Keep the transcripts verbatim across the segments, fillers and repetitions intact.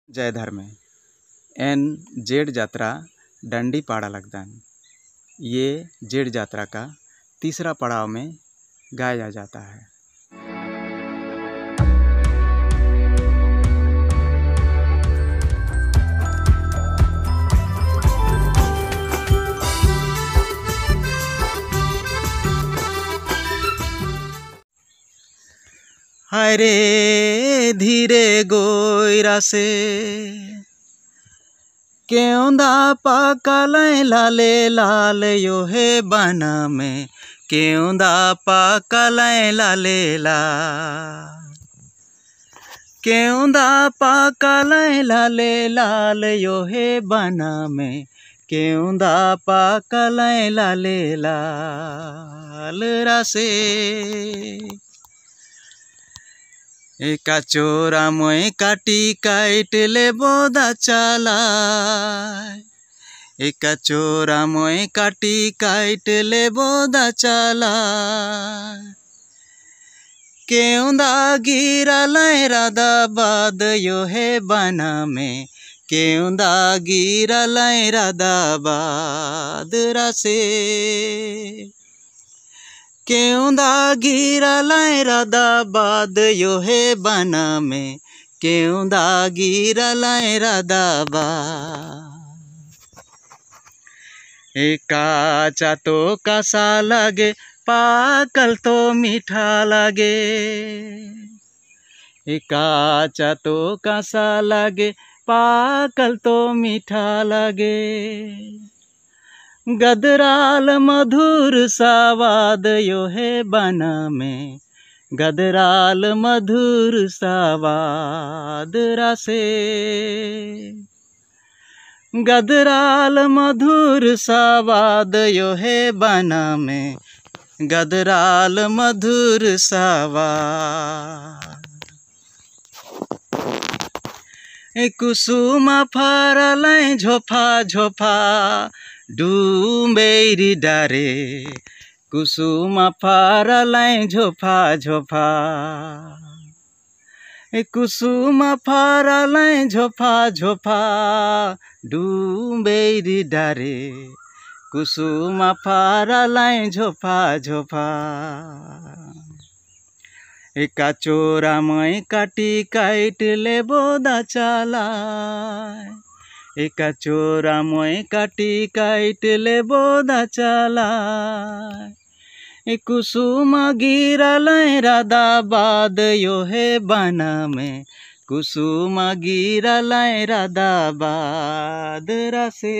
जयधर में N Z यात्रा डंडी पाड़ा लगदान। ये जेड यात्रा का तीसरा पड़ाव में गाया जाता है। हाय रे धीरे गोयरा से केउंदा पाकलै लाले लाल यो हे बना में केउंदा पाकलै लाले लाल केउंदा पाकलै लाले लाल यो हे बना में केउंदा पाकलै लाले लाल रासे एका चोरा मोय काटी काट ले बोदा चालाय एका चोरा मोय काटी काट ले बोदा चालाय केउंदा गिरालै राधा बाद यो हे बना में केउंदा गिरालै राधा बाद रासे केउंदा गिरालै राधा बाद यो हे बना में केउंदा गिरालै राधा बाद एका चातो कासा लगे पाकल तो मीठा लगे एका चातो कासा लगे पाकल तो मीठा लगे गदराल मधुर सावाद यो हे बना में गदराल मधुर सावाद रासे गदराल मधुर सावाद यो हे बना में गदराल मधुर सावाद कुसुमा फरलै झोफा झोफा डुम्बेरी डारे कुसुमा फरलै झोफा झोफा कुसुमा फरलै झोफा झोफा डुम्बेरी डारे कुसुमा फरलै झोफा झोफा एका चोरा मोय काटी काट ले बोदा चालाय एका चोरा मोय काटी काट ले बोदा चालाय कुसुमा गिरालै राधा बाद यो हे बना में कुसुमा गिरालै राधा बाद रासे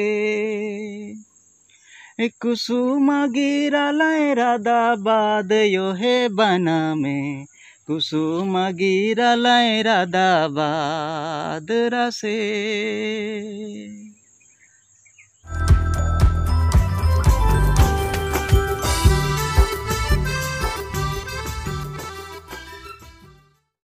कुसुमा गिरालै राधा बाद यो हे बना में कुसुमा गिरालै राधा बाद रासे।